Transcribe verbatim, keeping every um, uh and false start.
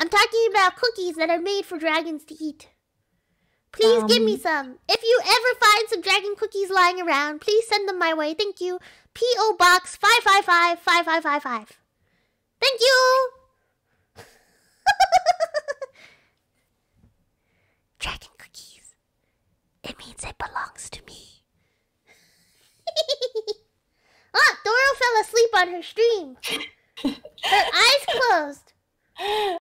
I'm talking about cookies that are made for dragons to eat. Please Um, give me some. If you ever find some dragon cookies lying around, please send them my way. Thank you. P O Box five five five five five five five. Thank you. Dragon cookies. It means it belongs to me. Ah, Doro fell asleep on her stream. Her eyes closed.